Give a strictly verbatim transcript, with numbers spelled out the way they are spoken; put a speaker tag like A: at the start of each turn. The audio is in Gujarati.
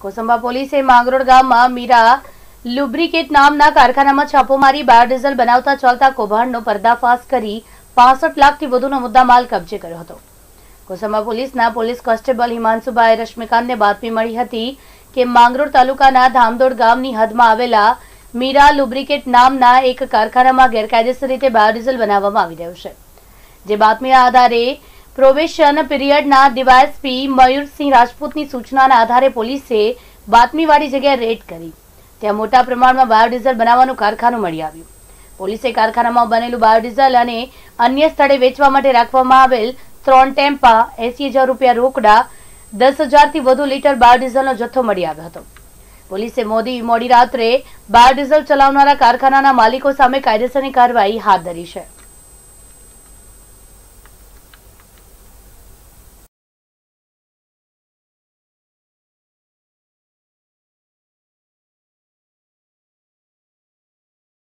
A: કોસંબા પોલીસે માંગરોળ ગામમાં મીરા લુબ્રિકેટ નામના કારખાનામાં છાપો મારી બાયોડીઝલ બનાવતા ચાલતા કૌભાંડનો પર્દાફાશ કરી પાસઠ લાખથી વધુનો મુદ્દામાલ કબજે કર્યો હતો। કોસંબા પોલીસના પોલીસ કોન્સ્ટેબલ હિમાંશુભાઈ રશ્મિકાંતને બાતમી મળી હતી કે માંગરોળ તાલુકાના ધામદોડ ગામની હદમાં આવેલા મીરા લુબ્રિકેટ નામના એક કારખાનામાં ગેરકાયદેસર રીતે બાયોડીઝલ બનાવવામાં આવી રહ્યું છે। જે બાતમીના આધારે પ્રોબેશન પીરિયડના ડીવાયએસપી મયુરસિંહ રાજપૂતની સૂચનાના આધારે પોલીસે બાતમીવાળી જગ્યાએ રેડ કરી ત્યાં મોટા પ્રમાણમાં બાયોડીઝલ બનાવવાનું કારખાનું મળી આવ્યું। પોલીસે કારખાનામાં બનેલું બાયોડીઝલ અને અન્ય સ્થળે વેચવા માટે રાખવામાં આવેલ ત્રણ ટેમ્પા એસી હજાર રૂપિયા રોકડા દસ હજારથી વધુ લીટર બાયોડીઝલનો જથ્થો મળી આવ્યો હતો। પોલીસે મોડી મોડી રાત્રે બાયોડીઝલ ચલાવનારા કારખાનાના માલિકો સામે કાયદેસરની કાર્યવાહી હાથ ધરી છે।